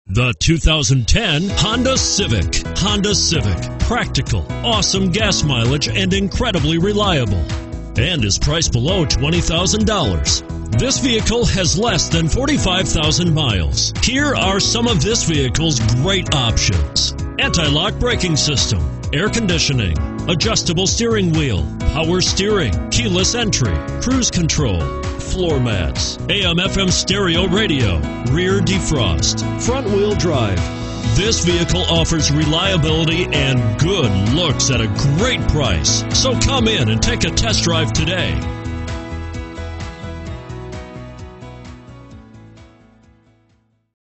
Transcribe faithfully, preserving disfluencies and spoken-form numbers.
The two thousand ten Honda Civic. Honda Civic. Practical, awesome gas mileage, and incredibly reliable. And is priced below twenty thousand dollars. This vehicle has less than forty-five thousand miles. Here are some of this vehicle's great options: anti-lock braking system, air conditioning, adjustable steering wheel, power steering, keyless entry, cruise control, floor mats, A M F M stereo radio, rear defrost, front wheel drive. This vehicle offers reliability and good looks at a great price. So come in and take a test drive today.